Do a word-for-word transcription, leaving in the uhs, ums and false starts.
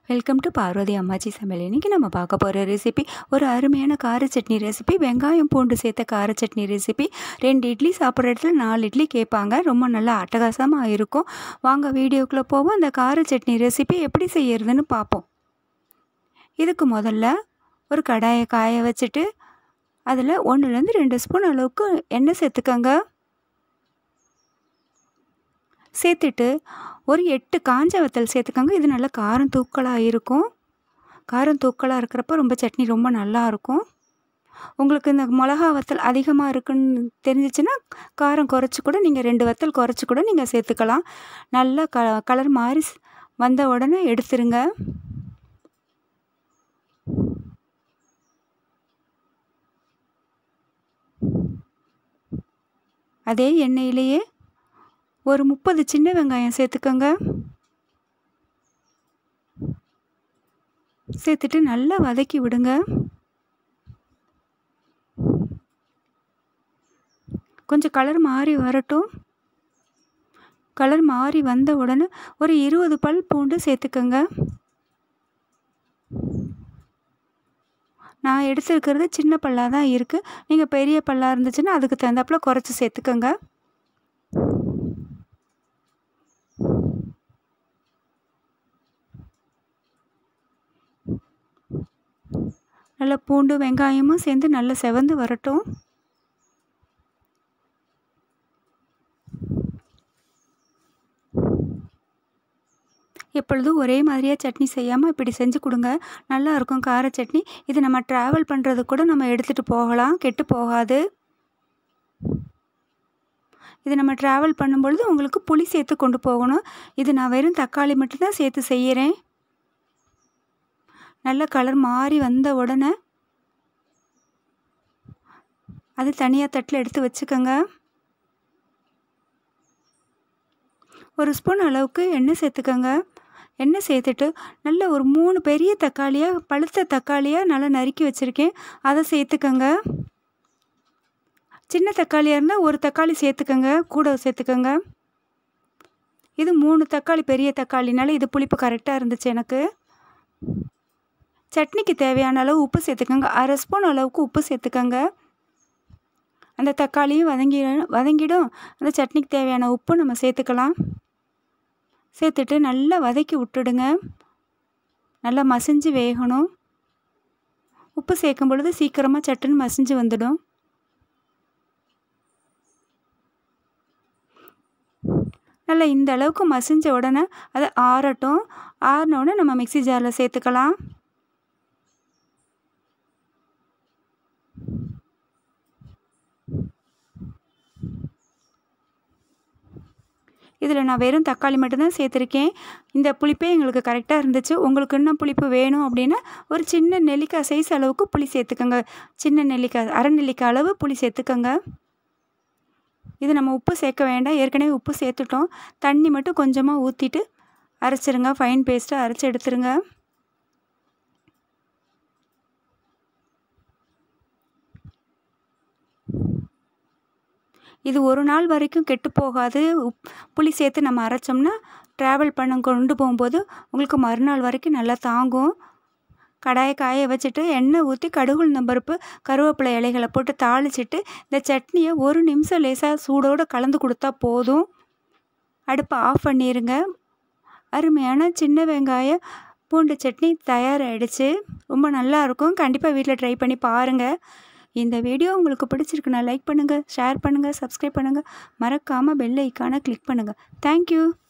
Welcome to Parvati அம்மாச்சி சமையல். இன்றைக்கி நம்ம பார்க்க போகிற ரெசிபி ஒரு அருமையான கார சட்னி ரெசிபி. வெங்காயம் பூண்டு சேர்த்த கார சட்னி ரெசிபி. ரெண்டு இட்லி சாப்பிட்ற இடத்துல நாலு இட்லி கேட்பாங்க. ரொம்ப நல்லா அட்டகாசமாக இருக்கும். வாங்க வீடியோக்குள்ளே போவோம். அந்த கார சட்னி ரெசிபி எப்படி செய்யறதுன்னு பார்ப்போம். இதுக்கு முதல்ல ஒரு கடாயை காய வச்சுட்டு அதில் ஒன்றுலேருந்து ரெண்டு ஸ்பூன் அளவுக்கு எண்ணெய் சேர்த்துக்கோங்க. சேர்த்துட்டு ஒரு எட்டு காஞ்ச வத்தல் சேர்த்துக்கோங்க. இது நல்லா காரம் தூக்கலாக இருக்கும். காரம் தூக்கலாக இருக்கிறப்ப ரொம்ப சட்னி ரொம்ப நல்லாயிருக்கும். உங்களுக்கு இந்த மிளகா வத்தல் அதிகமாக இருக்குன்னு தெரிஞ்சிச்சுன்னா காரம் குறைச்சி கூட நீங்கள் ரெண்டு வத்தல் குறைச்சி கூட நீங்கள் சேர்த்துக்கலாம். நல்லா க கலர் மாதிரி வந்த உடனே எடுத்துருங்க. அதே எண்ணெயிலேயே ஒரு முப்பது சின்ன வெங்காயம் சேர்த்துக்கோங்க. சேர்த்துட்டு நல்லா வதக்கி விடுங்க. கொஞ்சம் கலர் மாறி வரட்டும். கலர் மாறி வந்த உடனே ஒரு இருபது பல் பூண்டு சேர்த்துக்கோங்க. நான் எடுத்துருக்கிறது சின்ன பல்லாக தான் இருக்குது. நீங்கள் பெரிய பல்லாக இருந்துச்சுன்னா அதுக்கு தகுந்தாப்புல குறைச்சி சேர்த்துக்கோங்க. நல்லா பூண்டு வெங்காயமும் சேர்ந்து நல்லா செவந்து வரட்டும். எப்பொழுதும் ஒரே மாதிரியாக சட்னி செய்யாமல் இப்படி செஞ்சு கொடுங்க. நல்லாயிருக்கும் கார சட்னி. இது நம்ம ட்ராவல் பண்ணுறது கூட நம்ம எடுத்துகிட்டு போகலாம், கெட்டு போகாது. இது நம்ம ட்ராவல் பண்ணும்பொழுது உங்களுக்கு புளி சேர்த்து கொண்டு போகணும். இது நான் வெறும் தக்காளி மட்டும்தான் சேர்த்து செய்கிறேன். நல்ல கலர் மாறி வந்த உடனே அது தனியாக தட்டில் எடுத்து வச்சுக்கோங்க. ஒரு ஸ்பூன் அளவுக்கு எண்ணெய் சேர்த்துக்கோங்க. எண்ணெய் சேர்த்துட்டு நல்ல ஒரு மூணு பெரிய தக்காளியாக பழுத்த தக்காளியாக நல்லா நறுக்கி வச்சுருக்கேன், அதை சேர்த்துக்கோங்க. சின்ன தக்காளியாக இருந்தால் ஒரு தக்காளி சேர்த்துக்கோங்க, கூட சேர்த்துக்கோங்க. இது மூணு தக்காளி பெரிய தக்காளினால இது புளிப்பு கரெக்டாக இருந்துச்சு எனக்கு. சட்னிக்கு தேவையான அளவு உப்பு சேர்த்துக்கோங்க. அரை ஸ்பூன் அளவுக்கு உப்பு சேர்த்துக்கோங்க. அந்த தக்காளியும் வதங்கி வதங்கிடும். அந்த சட்னிக்கு தேவையான உப்பு நம்ம சேர்த்துக்கலாம். சேர்த்துட்டு நல்லா வதக்கி விட்டுடுங்க. நல்லா மசிஞ்சு வேகணும். உப்பு சேர்க்கும் பொழுது சீக்கிரமாக சட்டுன்னு மசிஞ்சு வந்துடும். நல்லா இந்த அளவுக்கு மசிஞ்ச உடனே அதை ஆறட்டும். ஆறின உடனே நம்ம மிக்ஸி ஜாரில் சேர்த்துக்கலாம். இதில் நான் வெறும் தக்காளி மட்டும்தான் சேர்த்துருக்கேன். இந்த புளிப்பே எங்களுக்கு கரெக்டாக இருந்துச்சு. உங்களுக்கு இன்னும் புளிப்பு வேணும் அப்படின்னா ஒரு சின்ன நெல்லிக்காய் சைஸ் அளவுக்கு புளி சேர்த்துக்கோங்க. சின்ன நெல்லிக்காய் அரை நெல்லிக்காய் அளவு புளி சேர்த்துக்கோங்க. இது நம்ம உப்பு சேர்க்க வேண்டாம், ஏற்கனவே உப்பு சேர்த்துட்டோம். தண்ணி மட்டும் கொஞ்சமாக ஊற்றிட்டு அரைச்சிருங்க. ஃபைன் பேஸ்ட்டாக அரைச்சி எடுத்துருங்க. இது ஒரு நாள் வரைக்கும் கெட்டு போகாது. உப் புளி சேர்த்து நம்ம அரைச்சோம்னா ட்ராவல் பண்ண கொண்டு போகும்போது உங்களுக்கு மறுநாள் வரைக்கும் நல்லா தாங்கும். கடாயை காய வச்சுட்டு எண்ணெய் ஊற்றி கடுகு உளுந்தம் பருப்பு கருவேப்பிலை இலைகளை போட்டு தாளிச்சிட்டு இந்த சட்னியை ஒரு நிமிஷம் லேசாக சூடோடு கலந்து கொடுத்தா போதும். அடுப்பை ஆஃப் பண்ணிடுங்க. அருமையான சின்ன வெங்காய பூண்டு சட்னி தயாராகிடுச்சு. ரொம்ப நல்லாயிருக்கும். கண்டிப்பாக வீட்டில் ட்ரை பண்ணி பாருங்கள். இந்த வீடியோ உங்களுக்கு பிடிச்சிருக்குன்னா லைக் பண்ணுங்கள், ஷேர் பண்ணுங்கள், சப்ஸ்கிரைப் பண்ணுங்கள். மறக்காமல் பெல் ஐக்கானை கிளிக் பண்ணுங்கள். தேங்க்யூ.